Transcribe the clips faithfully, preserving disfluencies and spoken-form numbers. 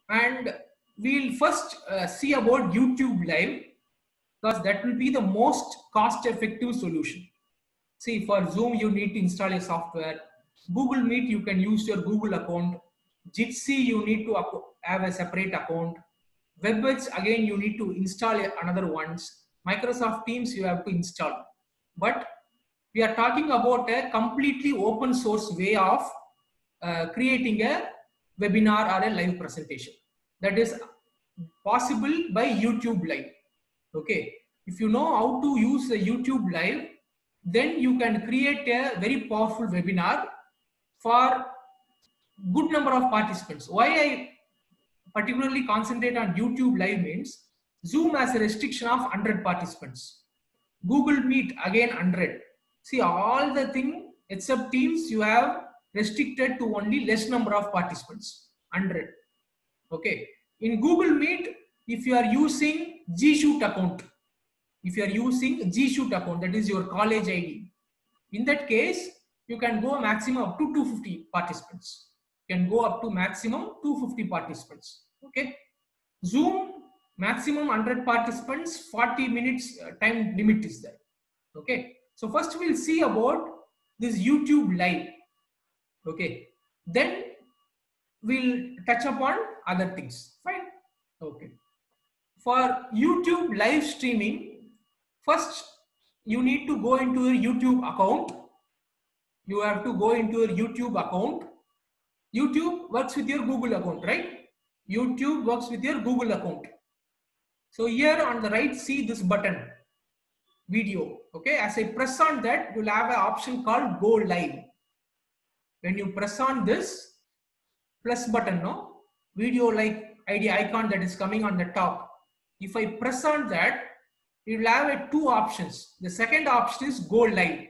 And we'll first uh, see about YouTube Live, because that will be the most cost-effective solution. See, for Zoom, you need to install a software. Google Meet, you can use your Google account. Jitsi, you need to have a separate account. WebEx, again, you need to install another ones. Microsoft Teams, you have to install. But we are talking about a completely open source way of uh, creating a webinar or a live presentation. That is possible by YouTube Live. Okay. If you know how to use the YouTube Live, then you can create a very powerful webinar for good number of participants. Why I particularly concentrate on YouTube Live means Zoom has a restriction of one hundred participants. Google Meet again one hundred. See, all the thing except Teams you have restricted to only less number of participants, one hundred. Okay. In Google Meet, if you are using G Shoot account, if you are using G Shoot account, that is your college I D, in that case, you can go maximum up to two hundred fifty participants. You can go up to maximum two hundred fifty participants. Okay. Zoom, maximum one hundred participants, forty minutes time limit is there. Okay. So first we'll see about this YouTube Live. Okay. Then we'll touch upon other things. Fine. Okay. For YouTube live streaming, first you need to go into your YouTube account. You have to go into your YouTube account. YouTube works with your Google account, right? YouTube works with your Google account. So here on the right, see this button, video. Okay, as I press on that, you'll have an option called Go Live. When you press on this plus button, no, video like I D icon that is coming on the top. If I press on that, you will have a two options. The second option is Go Live.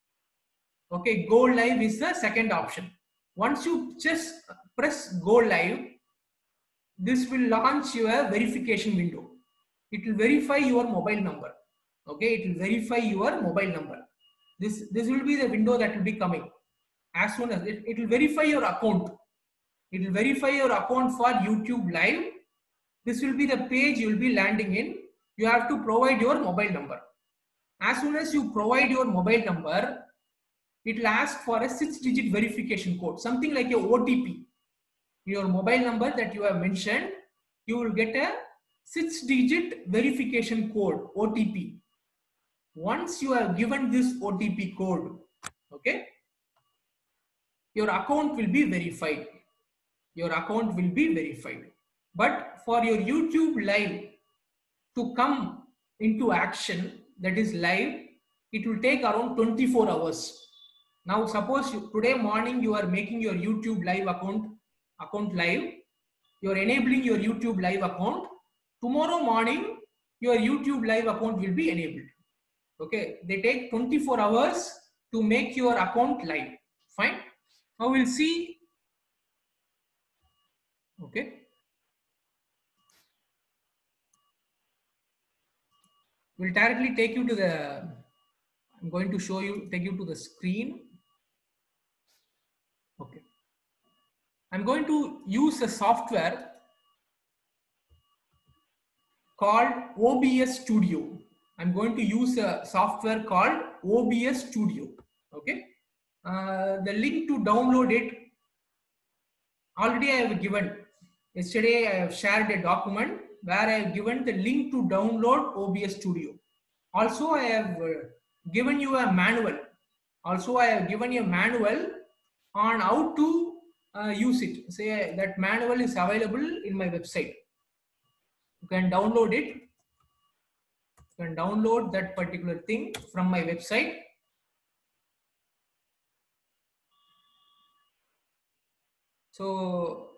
Okay, Go Live is the second option. Once you just press Go Live, this will launch your verification window. It will verify your mobile number. Okay, it will verify your mobile number. This, this will be the window that will be coming. As soon as it, it will verify your account. It will verify your account for YouTube Live. This will be the page you will be landing in. You have to provide your mobile number. As soon as you provide your mobile number, it will ask for a six digit verification code, something like a O T P. Your mobile number that you have mentioned, you will get a six digit verification code, O T P. Once you have given this O T P code, okay, your account will be verified. Your account will be verified. But for your YouTube Live to come into action, that is live, it will take around twenty-four hours. Now suppose you, today morning you are making your YouTube Live account, account live, you are enabling your YouTube Live account. Tomorrow morning your YouTube Live account will be enabled. Okay, they take twenty-four hours to make your account live. Fine. Now we'll see. Okay. We'll directly take you to the, I'm going to show you, take you to the screen. Okay. I'm going to use a software called O B S Studio. I'm going to use a software called O B S Studio. Okay. Uh, the link to download it, already I have given. Yesterday I have shared a document where I have given the link to download O B S Studio. Also I have uh, given you a manual. Also I have given you a manual on how to uh, use it. Say that manual is available in my website. You can download it. You can download that particular thing from my website. So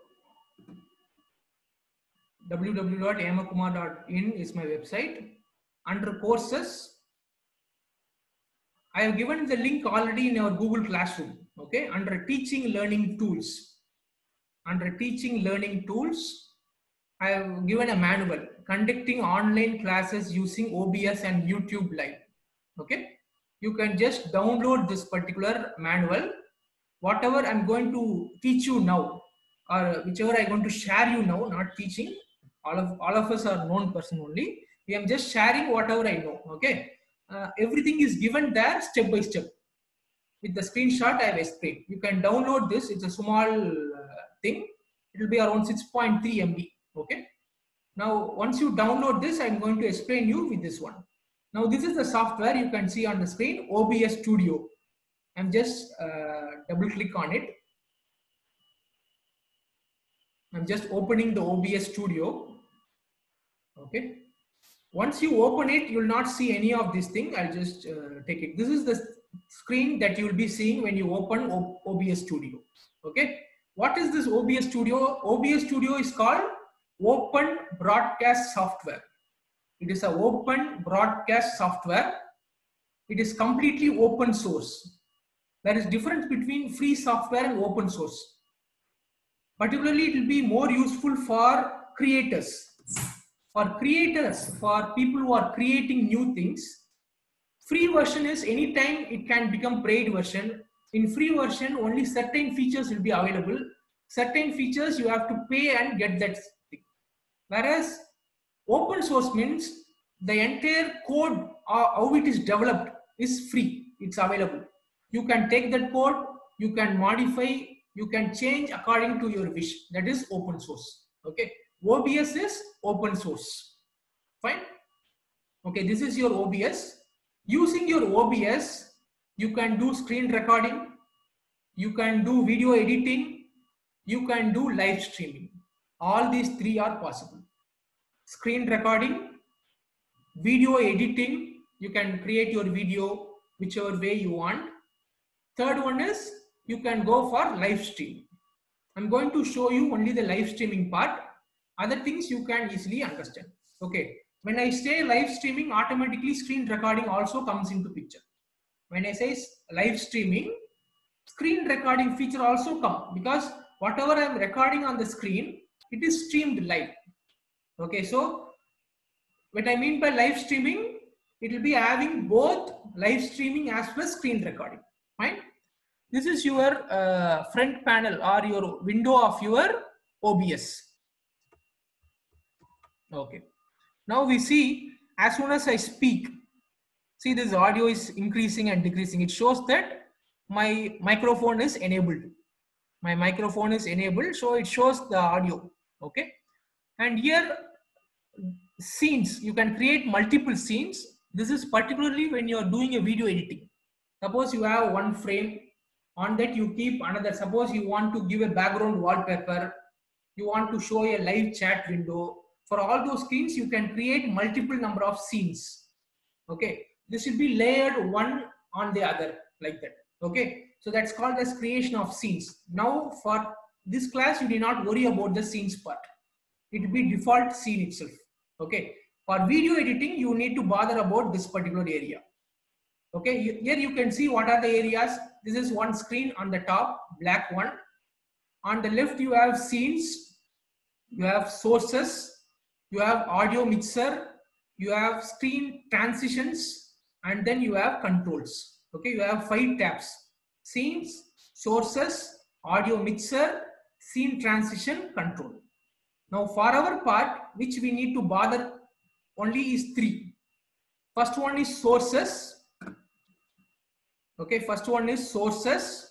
w w w dot yamakumar dot in is my website. Under courses, I have given the link already in our Google Classroom. Okay, under teaching learning tools. Under teaching learning tools, I have given a manual conducting online classes using O B S and YouTube Live. Okay, you can just download this particular manual. Whatever I'm going to teach you now, or whichever I'm going to share you now, not teaching. All of all of us are known person only. I am just sharing whatever I know. Okay, uh, everything is given there step by step. With the screenshot I have explained. You can download this. It's a small uh, thing. It will be around six point three M B. Okay. Now, once you download this, I'm going to explain you with this one. Now, this is the software you can see on the screen, O B S Studio. I'm just uh, double click on it. I'm just opening the O B S Studio. Okay. Once you open it, you will not see any of this thing. I'll just uh, take it. This is the screen that you will be seeing when you open O B S Studio. Okay. What is this O B S Studio? O B S Studio is called Open Broadcast Software. It is an open broadcast software. It is completely open source. There is difference between free software and open source. Particularly, it will be more useful for creators. For creators, for people who are creating new things, free version is anytime it can become paid version. In free version, only certain features will be available. Certain features you have to pay and get that thing. Whereas open source means the entire code, uh, how it is developed, is free. It's available. You can take that code, you can modify, you can change according to your wish. That is open source. Okay. O B S is open source. Fine. Okay, this is your O B S. Using your O B S, you can do screen recording, you can do video editing, you can do live streaming. All these three are possible. Screen recording, video editing, you can create your video whichever way you want. Third one is you can go for live stream. I'm going to show you only the live streaming part. Other things you can easily understand. Okay. When I say live streaming, automatically screen recording also comes into picture. When I say live streaming, screen recording feature also come, because whatever I'm recording on the screen, it is streamed live. Okay. So what I mean by live streaming, it will be having both live streaming as well as screen recording. Fine. This is your uh, front panel or your window of your O B S. Okay. Now we see, as soon as I speak, see this audio is increasing and decreasing. It shows that my microphone is enabled. My microphone is enabled, so it shows the audio. Okay. And here, scenes, you can create multiple scenes. This is particularly when you are doing a video editing. Suppose you have one frame, on that you keep another. Suppose you want to give a background wallpaper, you want to show a live chat window. For all those screens, you can create multiple number of scenes. Okay, this will be layered one on the other like that. Okay, so that's called as creation of scenes. Now for this class, you need not worry about the scenes part. It will be default scene itself. Okay, for video editing, you need to bother about this particular area. Okay, here you can see what are the areas. This is one screen on the top, black one. On the left, you have scenes, you have sources, you have audio mixer, you have screen transitions, and then you have controls. Okay, you have five tabs: scenes, sources, audio mixer, scene transition, control. Now for our part, which we need to bother only is three. First one is sources. Okay, first one is sources.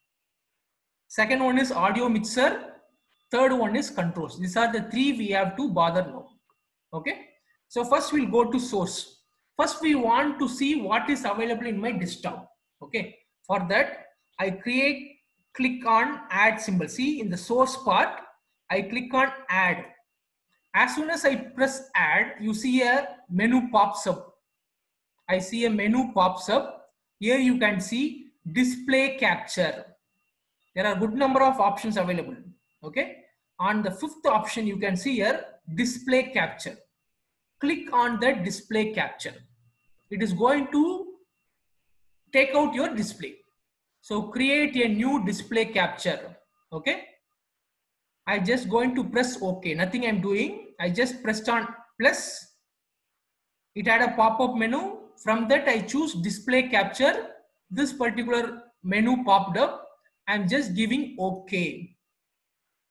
Second one is audio mixer. Third one is controls. These are the three we have to bother now. Okay, so first we'll go to source. First we want to see what is available in my desktop. Okay, for that I create, click on add symbol. See, in the source part, I click on add. As soon as I press add, you see a menu pops up. I see a menu pops up. Here you can see display capture. There are good number of options available. Okay, on the fifth option you can see here display capture. Click on the display capture. It is going to take out your display. So create a new display capture. Okay, I just going to press OK. Nothing I'm doing. I just pressed on plus. It had a pop-up menu. From that I choose display capture. This particular menu popped up. I'm just giving OK.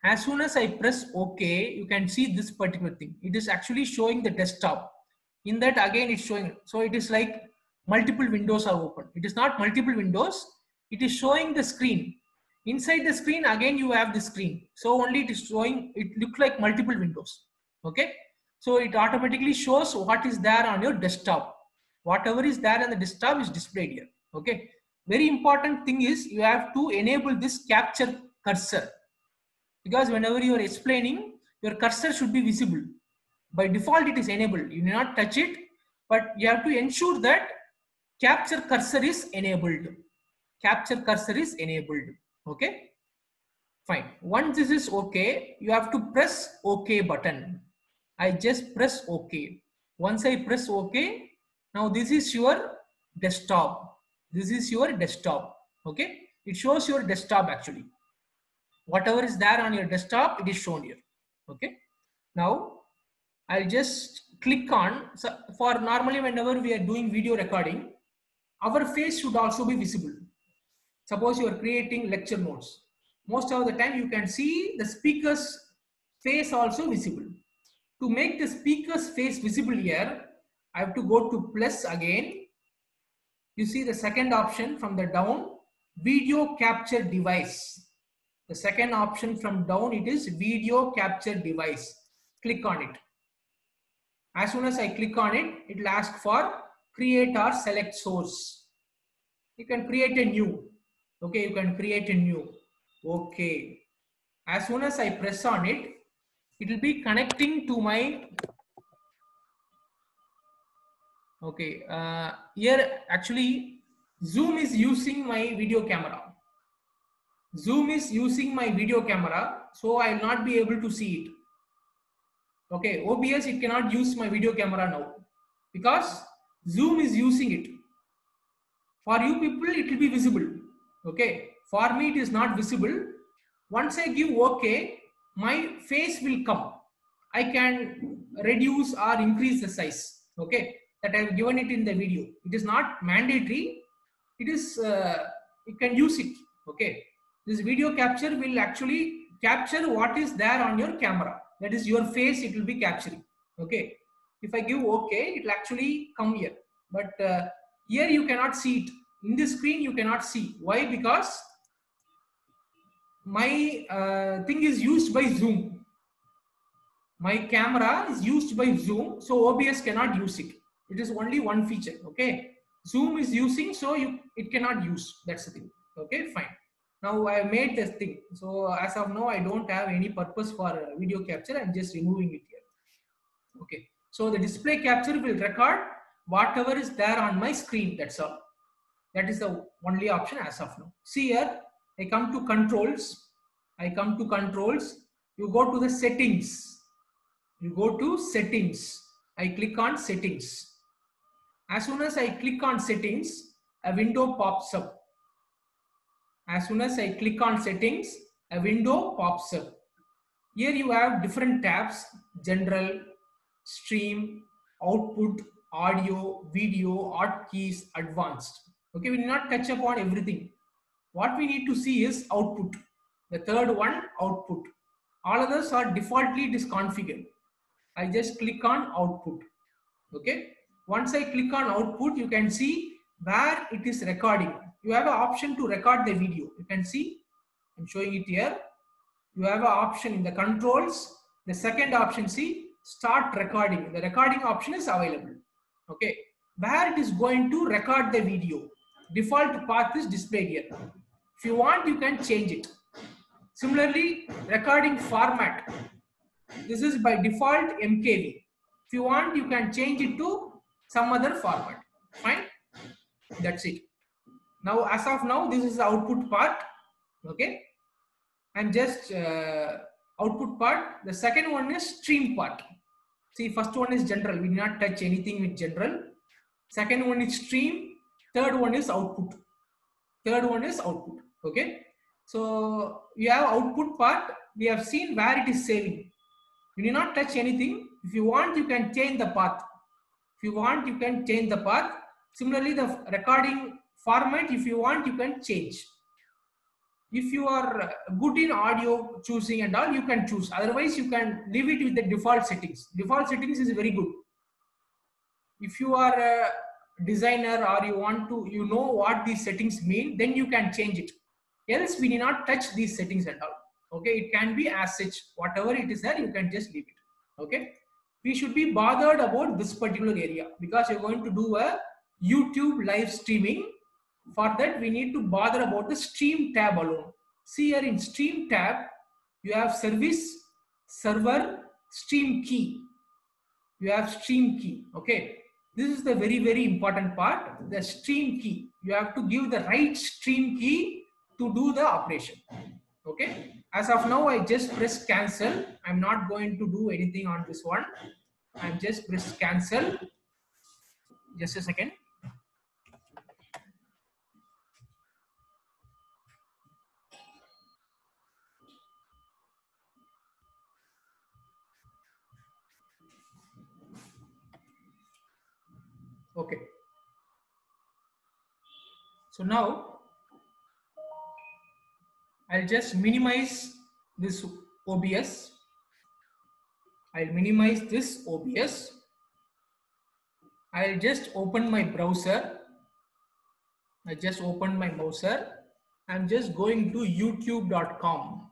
As soon as I press OK, you can see this particular thing. It is actually showing the desktop. In that again it's showing. So it is like multiple windows are open. It is not multiple windows. It is showing the screen. Inside the screen again you have the screen. So only it is showing, it looks like multiple windows. Okay. So it automatically shows what is there on your desktop. Whatever is there on the desktop is displayed here. Okay. Very important thing is you have to enable this capture cursor. Because whenever you are explaining, your cursor should be visible. By default, it is enabled. You need not touch it, but you have to ensure that capture cursor is enabled. Capture cursor is enabled. Okay, fine. Once this is okay, you have to press OK button. I just press OK. Once I press OK, now this is your desktop. This is your desktop. Okay, it shows your desktop actually. Whatever is there on your desktop, it is shown here. Okay. Now I'll just click on, so for normally whenever we are doing video recording, our face should also be visible. Suppose you are creating lecture notes. Most of the time you can see the speaker's face also visible. To make the speaker's face visible here, I have to go to plus again. You see the second option from the down, video capture device. The second option from down, it is video capture device. Click on it. As soon as I click on it, it will ask for create or select source. You can create a new. Okay, you can create a new. Okay. As soon as I press on it, it will be connecting to my. Okay. Uh, here actually, Zoom is using my video camera. Zoom is using my video camera, so I will not be able to see it. Okay, O B S, it cannot use my video camera now because Zoom is using it. For you people, it will be visible. Okay, for me, it is not visible. Once I give OK, my face will come. I can reduce or increase the size. Okay, that I have given it in the video. It is not mandatory. It is, uh, you can use it. Okay. This video capture will actually capture what is there on your camera. That is your face, it will be capturing. Okay. If I give OK, it will actually come here. But uh, here you cannot see it. In this screen, you cannot see. Why? Because my uh, thing is used by Zoom. My camera is used by Zoom, so O B S cannot use it. It is only one feature. Okay. Zoom is using, so you it cannot use. That's the thing. Okay, fine. Now I made this thing. So as of now, I don't have any purpose for video capture. I'm just removing it here. Okay. So the display capture will record whatever is there on my screen. That's all. That is the only option as of now. See here, I come to controls. I come to controls. You go to the settings. You go to settings. I click on settings. As soon as I click on settings, a window pops up. As soon as I click on settings, a window pops up. Here you have different tabs: general, stream, output, audio, video, hotkeys, advanced. Okay, we need not touch upon everything. What we need to see is output. The third one, output. All others are defaultly disconfigured. I just click on output. Okay. Once I click on output, you can see where it is recording. You have an option to record the video. You can see, I'm showing it here. You have an option in the controls. The second option, see, start recording. The recording option is available. Okay. Where it is going to record the video. Default path is displayed here. If you want, you can change it. Similarly, recording format. This is by default M K V. If you want, you can change it to some other format. Fine. That's it. Now, as of now, this is the output part. Okay. And just uh, output part. The second one is stream part. See, first one is general. We do not touch anything with general. Second one is stream. Third one is output. Third one is output. Okay. So you have output part. We have seen where it is saving. You need not touch anything. If you want, you can change the path. If you want, you can change the path. Similarly, the recording format, if you want, you can change. If you are good in audio choosing and all, you can choose. Otherwise, you can leave it with the default settings. Default settings is very good. If you are a designer or you want to, you know what these settings mean, then you can change it. Else, we need not touch these settings at all. Okay, it can be as such. Whatever it is there, you can just leave it. Okay, we should be bothered about this particular area because you're going to do a YouTube live streaming. For that, we need to bother about the stream tab alone. See here in stream tab, you have service, server, stream key. You have stream key. Okay, this is the very, very important part. The stream key. You have to give the right stream key to do the operation. Okay, as of now, I just press cancel. I'm not going to do anything on this one. I'm just press cancel. Just a second. Okay. So now I'll just minimize this O B S. I'll minimize this O B S. I'll just open my browser. I just opened my browser. I'm just going to youtube dot com.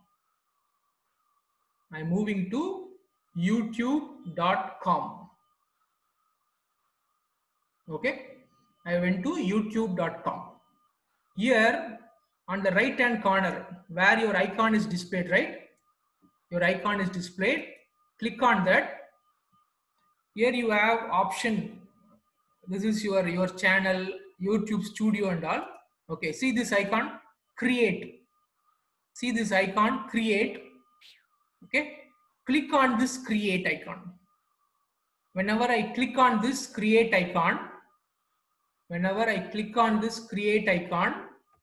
I'm moving to youtube dot com. Okay. I went to youtube dot com. Here on the right hand corner where your icon is displayed, right? Your icon is displayed. Click on that. Here you have option. This is your, your channel, YouTube Studio and all. Okay, see this icon, create. See this icon, create. Okay, click on this create icon. Whenever I click on this create icon, whenever I click on this create icon,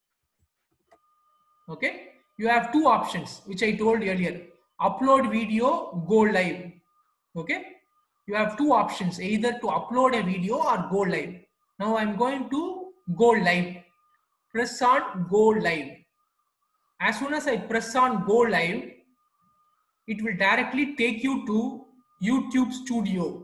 okay, you have two options which I told earlier. Upload video, go live. Okay, you have two options, either to upload a video or go live. Now I'm going to go live. Press on go live. As soon as I press on go live, it will directly take you to YouTube Studio.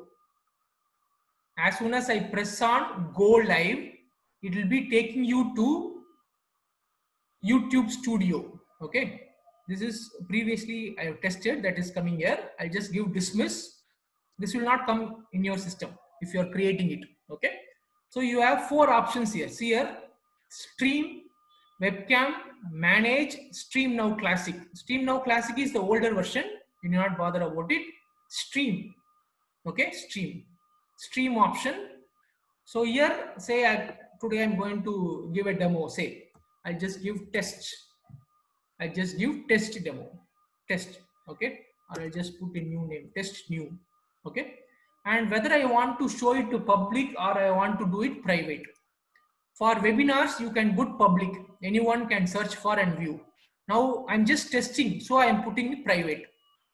As soon as I press on go live, it will be taking you to YouTube Studio. Okay, this is previously I have tested, that is coming here. I'll just give dismiss. This will not come in your system if you are creating it. Okay, so you have four options here. See here, stream, webcam, manage, stream now classic. Stream now classic is the older version. You do not bother about it. Stream. Okay, stream. Stream option. So here, say I, today I'm going to give a demo. Say I just give test. I just give test demo. Test. Okay, or I just put a new name. Test new. Okay, and whether I want to show it to public or I want to do it private. For webinars, you can put public. Anyone can search for and view. Now I'm just testing, so I am putting it private.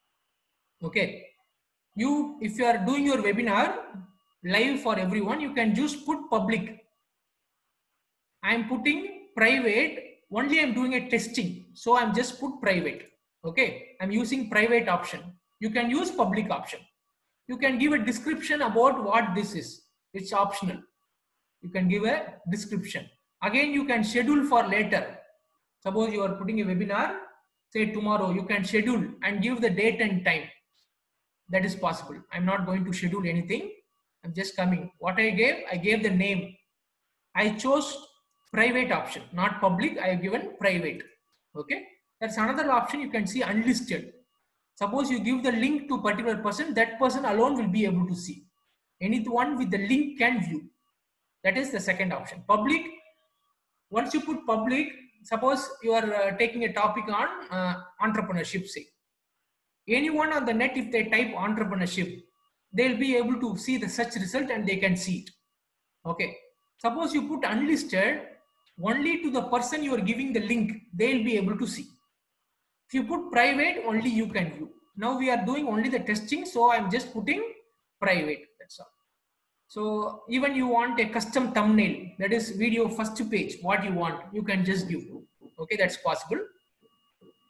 Okay, you if you are doing your webinar live for everyone, you can just put public. I am putting private. Only I'm doing a testing, so I'm just put private. Okay, I'm using private option. You can use public option. You can give a description about what this is. It's optional. You can give a description. Again, you can schedule for later. Suppose you are putting a webinar, say tomorrow, you can schedule and give the date and time. That is possible. I'm not going to schedule anything. I'm just coming. What I gave, I gave the name. I chose private option, not public. I have given private. Okay. That's another option. You can see unlisted. Suppose you give the link to a particular person, that person alone will be able to see. Anyone with the link can view. That is the second option. Public, once you put public, suppose you are uh, taking a topic on uh, entrepreneurship, say. Anyone on the net, if they type entrepreneurship, they'll be able to see the search result and they can see it. Okay. Suppose you put unlisted, only to the person you are giving the link, they'll be able to see. If you put private, only you can view. Now we are doing only the testing, so I'm just putting private. That's all. So even you want a custom thumbnail, that is video first page, what you want, you can just give. Okay, that's possible.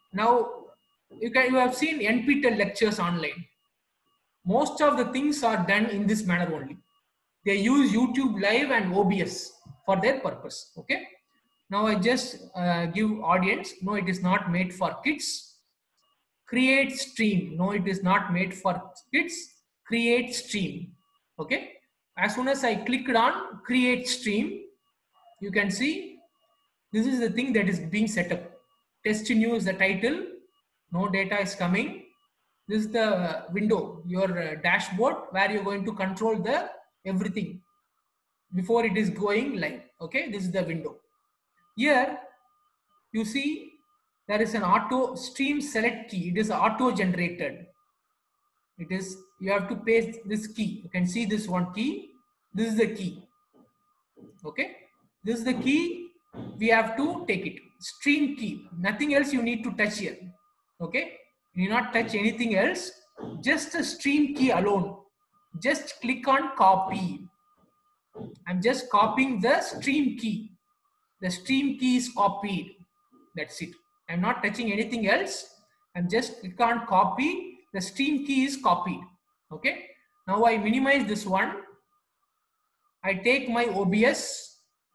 Now you can you have seen N P T E L lectures online. Most of the things are done in this manner only. They use YouTube Live and O B S for their purpose. Okay. Now I just uh, give audience. No, it is not made for kids. Create stream. No, it is not made for kids. Create stream. Okay. As soon as I clicked on create stream, you can see this is the thing that is being set up. Test new is the title. No data is coming. This is the window, your uh, dashboard, where you're going to control the everything before it is going live. Okay, this is the window. Here you see there is an auto stream select key. It is auto generated. It is, you have to paste this key. You can see this one key. This is the key. Okay, this is the key. We have to take it. Stream key. Nothing else you need to touch here. Okay, you need not touch anything else. Just the stream key alone. Just click on copy. I'm just copying the stream key. The stream key is copied. That's it. I'm not touching anything else. I'm just click on copy. The stream key is copied. Okay. Now I minimize this one. I take my O B S.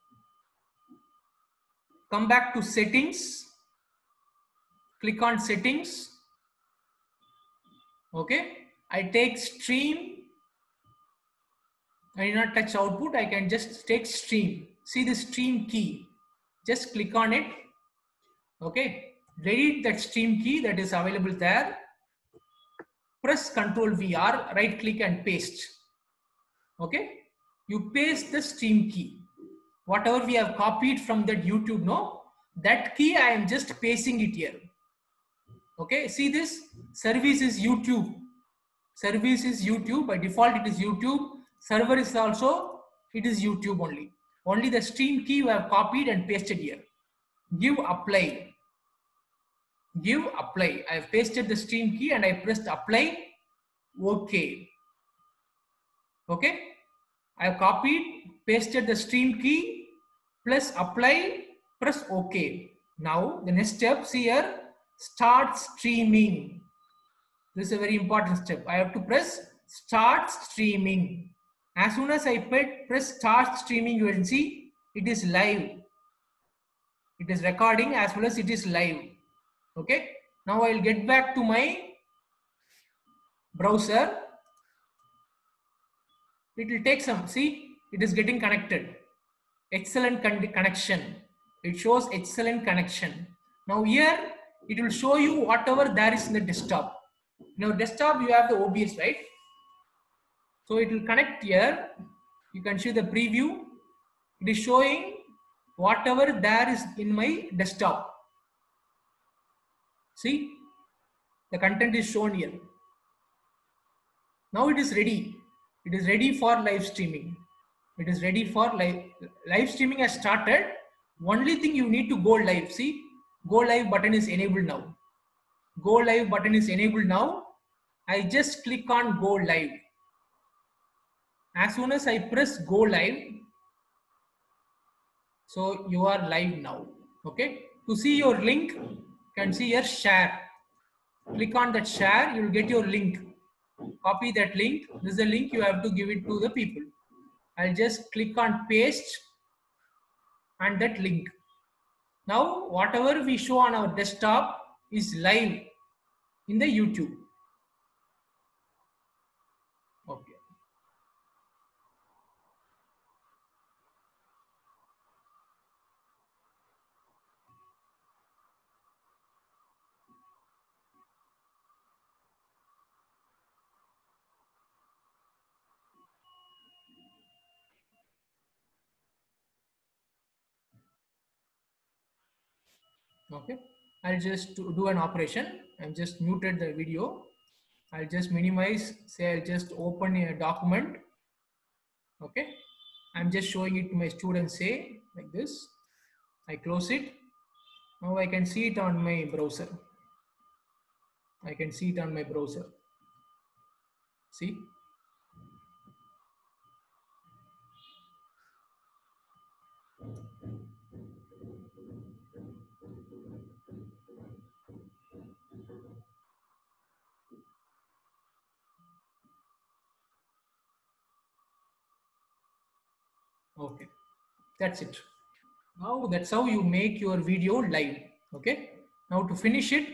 Come back to settings. Click on settings. Okay. I take stream. I do not touch output. I can just take stream. See the stream key. Just click on it. Okay. Delete that stream key that is available there. Press Control V R, right click and paste. Okay. You paste the stream key. Whatever we have copied from that YouTube, no, that key I am just pasting it here. Okay. See this service is YouTube. Service is YouTube. By default, it is YouTube. Server is also, it is YouTube only. Only the stream key we have copied and pasted here. Give apply. Give apply. I have pasted the stream key and I pressed apply. Okay. Okay. I have copied, pasted the stream key, plus apply, press OK. Now the next step, see here, start streaming. This is a very important step. I have to press start streaming. As soon as I press start streaming, you will see it is live. It is recording as well as it is live. Okay. Now I will get back to my browser. It will take some, see, it is getting connected. Excellent con connection. It shows excellent connection. Now here, it will show you whatever there is in the desktop. Now desktop, you have the O B S, right? So it will connect here. You can see the preview. It is showing whatever there is in my desktop. See, the content is shown here. Now it is ready. It is ready for live streaming. It is ready for live. Live streaming has started. Only thing you need to go live. See, go live button is enabled now. Go live button is enabled now. I just click on go live. As soon as I press go live, so you are live now. Okay. To see your link, you can see here share. Click on that share, you will get your link. Copy that link. This is the link you have to give it to the people. I'll just click on paste and that link. Now, whatever we show on our desktop is live in the YouTube. Okay. Okay. I'll just do an operation. I'm just muted the video. I'll just minimize, say I'll just open a document. Okay. I'm just showing it to my students, say like this. I close it. Now I can see it on my browser. I can see it on my browser. See? Okay, that's it. Now that's how you make your video live. Okay, now to finish it,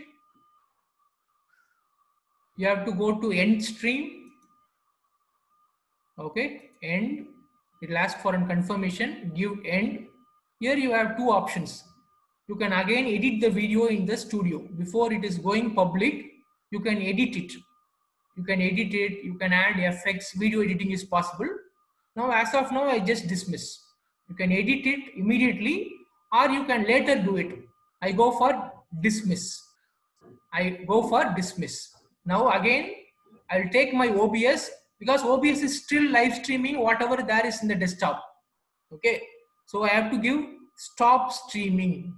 you have to go to end stream. Okay, end. It will ask for a confirmation. Give end. Here you have two options. You can again edit the video in the studio before it is going public. You can edit it. You can edit it. You can add effects. Video editing is possible. Now, as of now, I just dismiss. You can edit it immediately, or you can later do it. I go for dismiss. I go for dismiss. Now again, I'll take my O B S, because O B S is still live streaming whatever there is in the desktop. Okay, so I have to give stop streaming.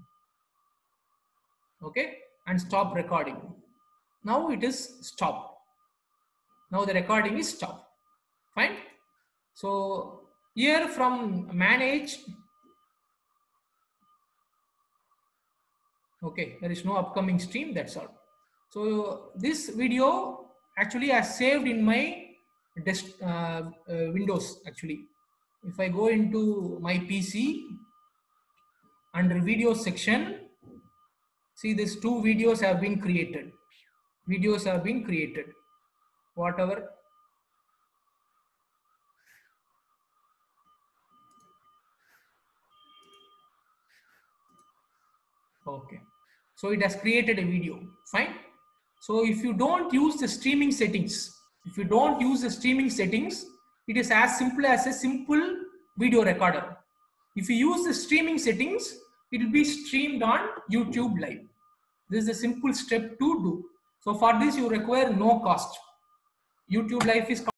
Okay, and stop recording. Now it is stopped. Now the recording is stopped. Fine. So here from manage. Okay, there is no upcoming stream, that's all. So this video actually I saved in my desk, uh, uh, Windows actually. If I go into my P C, under video section, see these two videos have been created. Videos have been created. Whatever. Okay. So it has created a video. Fine. So if you don't use the streaming settings, if you don't use the streaming settings, it is as simple as a simple video recorder. If you use the streaming settings, it will be streamed on YouTube Live. This is a simple step to do. So for this, you require no cost. YouTube Live is